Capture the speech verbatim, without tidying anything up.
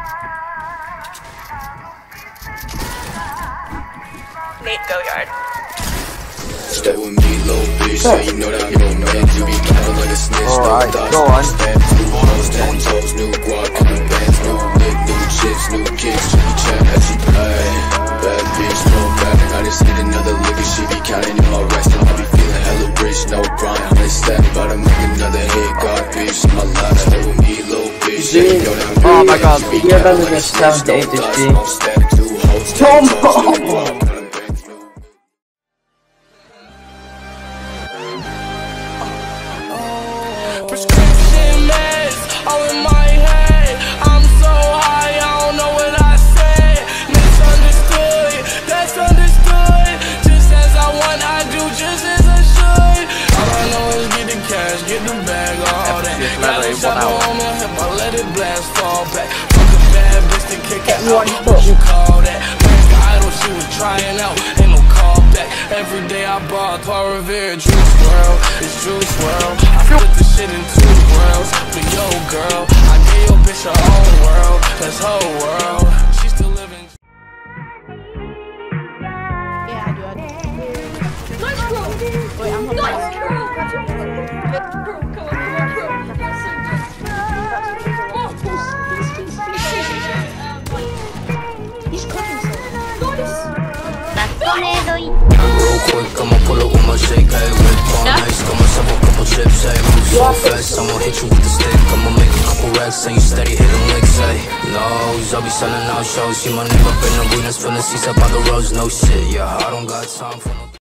Nate, go yard. Stay with me, little bitch, so you know that I'm your man. You be counting like a snitch, no Alright, thoughts, go no on. stamps, new balls, ten toes, new guac, new bands, new lick, new chips, new kicks, Jimmy Chan, as she play. Bad bitch, no back, I just hit another lick and she be counting in my rest. I be feeling hella rich, no grind, I'm a stack, about to make another hit, God bitch, in my life. Stay with me, little bitch, so you know that I'm Oh my god, you be yeah, counting that's like a just snitch, no sound thoughts, no stamp, two hoes, ten toes, new guac. Prescription meds, all in my head. I'm so high, I don't know what I said. Misunderstood, that's understood. Just as I want, I do just as I should. All I know is get the cash, get the bag, all that. Got a shopper on my hip, I let it blast, fall back. Fuck a bad bitch to kick it out, what you call that? Like idol, she was trying out, ain't no call back. Every day I bought Paul Revere, Juice World, it's Juice World. I split the shit in two worlds, but yo girl, I gave your bitch her own world, that's her world. She still living. Yeah, I do, I do. Nice girl! Wait, I'm home. Nice girl! Bro, come on, come on, bro. He's cooking something. Nice! Real quick, I'ma pull up with my shake, hey, whip on nice, got myself a couple chips, hey, move so fast, I'ma hit you with the stick, I'ma make a couple racks, and you steady hitting licks, hey, no, I'll be selling out shows, see my name up in arenas, filling seats up on the roads, no shit, yeah, I don't got time for no